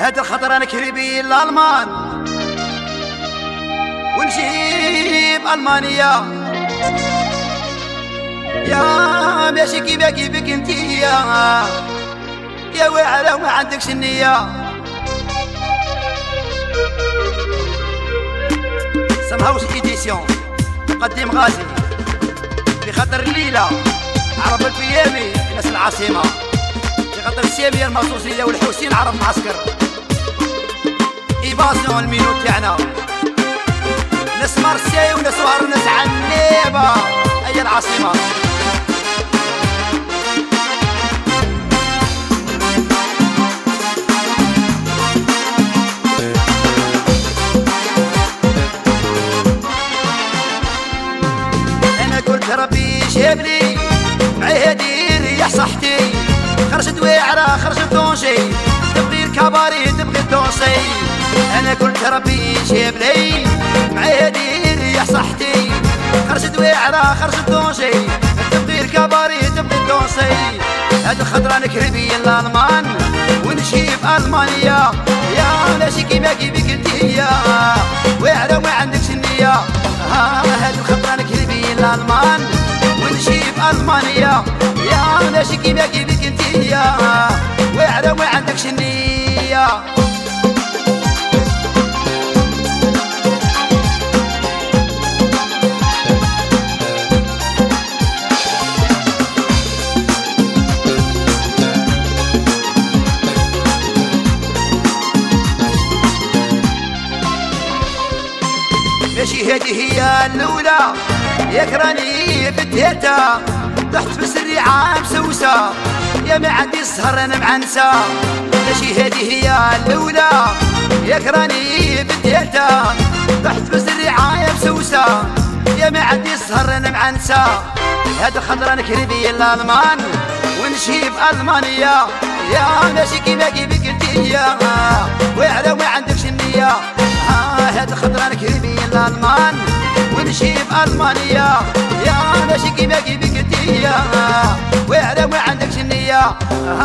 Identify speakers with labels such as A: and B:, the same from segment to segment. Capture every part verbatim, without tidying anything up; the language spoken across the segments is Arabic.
A: هاد الخطر نكربي الالمان ونجيب المانيا يا ماشي كيما كيفك انتيا يا واعره وما عندكش النيه. سمهاوش ايديسيون تقدم غازي بخاطر الليله عرب الفيامي ناس العاصمه، بخاطر الساميه المرصوصيه والحوسين عرب معسكر ايفاسيون المينوت تاعنا ناس مارسي وناس وهر وناس عنيبه هي العاصمه. ربي جابلي معايا ديري يا صحتي، خرجت واعره خرجت طونشي، تبغي الكباري تبغي الدونسي. انا قلت ربي جابلي معايا ديري يا صحتي، خرجت واعره خرجت طونشي، تبغي الكباري تبغي الدونسي. هاد الخضره نكربي الالمان ونجيب المانيا يا ماشي كيما كيفك انتيا واعره وما عندكش النيه. هاد الخضره نكربي الالمان ونجيب المانيا يا ماشي كيما كيفك انتيا واعره وما عندكش النيه. ماشي هادي هي الاولى يكراني في التيتا، ضحت في سري عام سوسه يا ما عندي السهر انا معنسه. ماشي هادي هي الاولى يكراني في التيتا، ضحت في سري عام سوسه يا ما عندي السهر انا معنسه. هاد الخضره نكربي الالمان ونجيب المانيا يا ماشي كيما كيفك انتيا واعره وما عندكش النيه. هاد الخضره نكربي الالمان ونجيب المانيا يا ماشي كيما كيفك انتيا واعره وما عندكش النيه.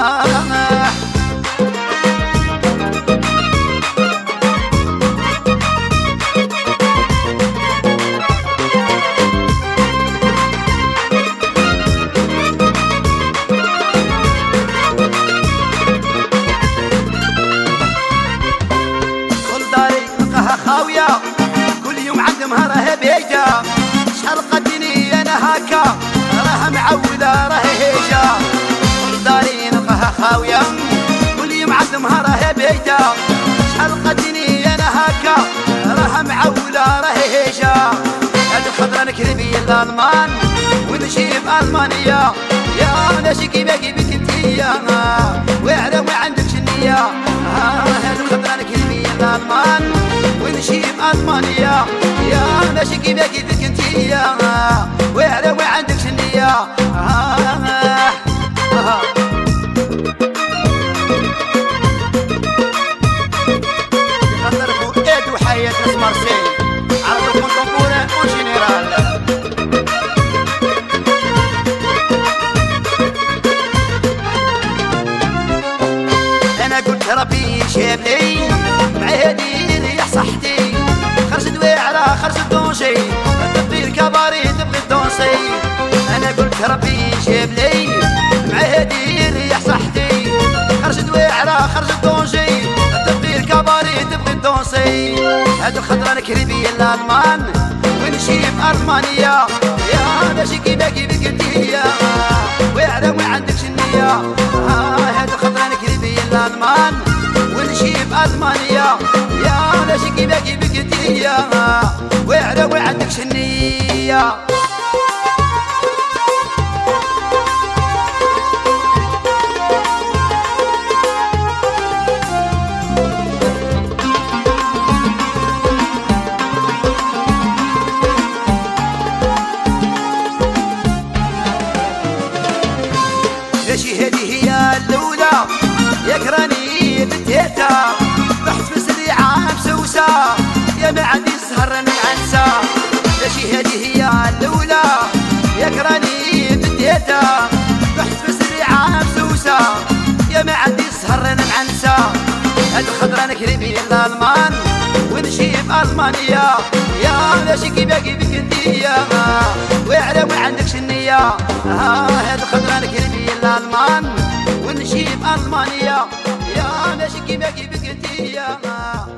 A: خاوية كل يوم عند مهرها بيجا، شحال قدني انا هكا راها معودة راها هيجا. كل داري نلقاها خاوية كل يوم عند مهرها بيجا، شحال قدني انا هكا راها معودة راها هيجا. هاد الخضرة نكربي الالمان ونجيب المانيا يا ماشي كيما كيفك انتيا واعره وما عندكش النيه. هاد الخضرة نكربي الالمان ونجيب المانيا يا ماشي كيما كيفك انتيا واعره وما عندكش النيه. خاطر فؤاد وحياة ناس مارسي عرضوا كونتمبوران اون جينيرال. انا قلت ربي جابلي معايا ديري يا صحتي، خرجت واعره خرجت طونشي، تبغي الكباري تبغي الدونسي. انا قلت ربي جابلي معايا ديري يا صحتي، خرجت واعره خرجت طونشي، تبغي الكباري تبغي الدونسي. هاد الخضره نكربي الالمان ونجيب المانيا يا ماشي كيما كيفك انتيا واعره وما عندكش النيه. هاد الخضره نكربي الالمان ونجيب المانيا يا ماشي كيما كيفك انتيا واعره وما عندكش النيه. ماشي هادي هي الاولى يكراني بالتيتا، ضحت في سري عام سوسه يا ما عندي السهر انا معنسه. ماشي هادي هي الاولى يكراني بالتيتا، ضحت في سري عام سوسه يا ما عندي السهر انا معنسه. هاد الخضرة نكري الألمان ونجيب ألمانيا يا لاش كيبا كيبك انتيا وعلى وعندك شنية هاد الخضرة نكري الألمان ونجيب ألمانيا يا لاش كيبا كيبك انتيا